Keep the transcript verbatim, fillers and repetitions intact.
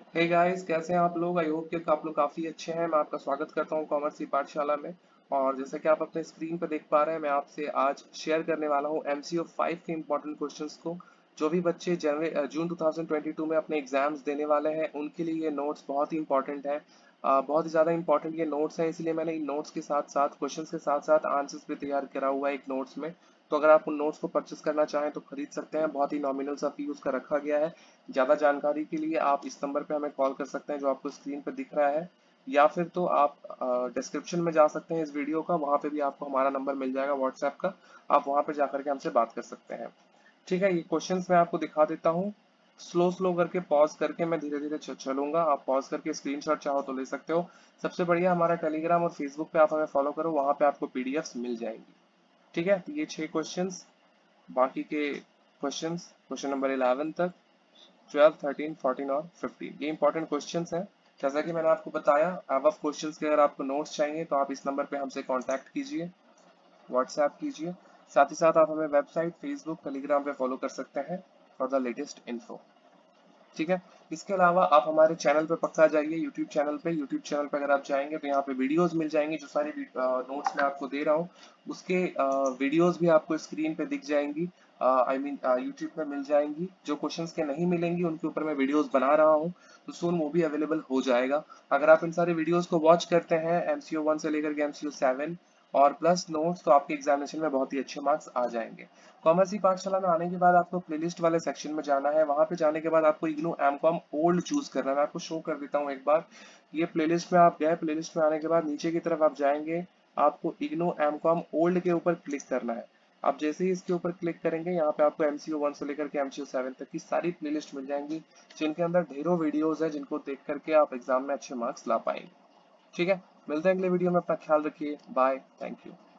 Hey guys, कैसे हैं आप लोग। आई होप कि आप लोग काफ़ी अच्छे हैं। मैं आपका स्वागत करता हूं कॉमर्स की पाठशाला में। और जैसा कि आप अपने स्क्रीन पर देख पा रहे हैं, मैं आपसे आज शेयर करने वाला हूं एमसीक्यू फाइव के इंपॉर्टेंट क्वेश्चंस को। जो भी बच्चे जनवरी June two thousand twenty two में अपने एग्जाम्स देने वाले हैं, उनके लिए ये नोट्स बहुत ही इंपॉर्टेंट है। अ, बहुत ही ज़्यादा इंपॉर्टेंट ये नोट्स हैं, इसलिए मैंने इन नोट्स के साथ साथ क्वेश्चंस के साथ साथ आंसर्स भी तैयार करा हुआ है एक नोट्स में। तो अगर आप उन नोट्स को परचेस करना चाहें तो खरीद सकते हैं। बहुत ही नॉमिनल सा फी उसका रखा गया है। ज़्यादा जानकारी के लिए आप इस नंबर पे हमें कॉल कर सकते हैं जो आपको स्क्रीन पर दिख रहा है, या फिर तो आप डिस्क्रिप्शन में जा सकते हैं इस वीडियो का, वहां पे भी आपको हमारा नंबर मिल जाएगा व्हाट्सएप का। आप वहां पे जाकर के हमसे बात कर सकते हैं। ठीक है, ये क्वेश्चंस मैं आपको दिखा देता हूँ। स्लो स्लो करके पॉज करके मैं धीरे धीरे चलूंगा। आप पॉज करके स्क्रीनशॉट चाहो तो ले सकते हो। सबसे बढ़िया हमारा टेलीग्राम और फेसबुक पे आप हमें फॉलो करो, वहां पे आपको पीडीएफ्स मिल जाएंगी। ठीक है, तो ये छह क्वेश्चंस। बाकी के क्वेश्चंस क्वेश्चन नंबर इलेवन तक, ट्वेल्व, थर्टीन, फोर्टीन और फिफ्टीन, ये इंपॉर्टेंट क्वेश्चंस हैं। जैसा कि मैंने आपको बताया, अब क्वेश्चंस के अगर आपको नोट्स चाहिए तो आप इस नंबर पे हमसे कांटेक्ट कीजिए, व्हाट्सएप कीजिए। साथ ही साथ आप हमें वेबसाइट, फेसबुक, टेलीग्राम पे फॉलो कर सकते हैं फॉर द लेटेस्ट इन्फो। ठीक है, इसके अलावा आप हमारे चैनल पे पक्का जाइए, यूट्यूब चैनल पे। यूट्यूब चैनल पे अगर आप जाएंगे तो यहाँ पे वीडियोस मिल जाएंगी। जो सारी नोट्स मैं आपको दे रहा हूँ, उसके वीडियोस भी आपको स्क्रीन पे दिख जाएंगी। आई मीन यूट्यूब पे मिल जाएंगी। जो क्वेश्चंस के नहीं मिलेंगी उनके ऊपर मैं वीडियोस बना रहा हूँ, तो सून वो भी अवेलेबल हो जाएगा। अगर आप इन सारे वीडियोस को वॉच करते हैं एमसीओ वन से लेकर के एमसीओ सेवन और प्लस नोट्स, तो आपके एग्जामिनेशन में बहुत ही अच्छे मार्क्स आ जाएंगे। कॉमर्स की पाठशाला में आने के बाद आपको प्लेलिस्ट वाले सेक्शन में जाना है। वहां पे जाने के बाद आपको इग्नू एमकॉम ओल्ड चूज करना है। मैं आपको शो कर देता हूँ एक बार। ये प्लेलिस्ट में आप गए, प्लेलिस्ट में आने के बाद नीचे की तरफ आप जाएंगे, आपको इग्नू एमकॉम ओल्ड के ऊपर क्लिक करना है। आप जैसे ही इसके ऊपर क्लिक करेंगे, यहाँ पे आपको एमसीयू वन से लेकर के एमसीयू सेवन तक की सारी प्लेलिस्ट मिल जाएंगी, जिनके अंदर ढेरों वीडियोस है, जिनको देख करके आप एग्जाम में अच्छे मार्क्स ला पाएंगे। ठीक है, मिलते हैं अगले वीडियो में। अपना ख्याल रखिए। Bye, thank you.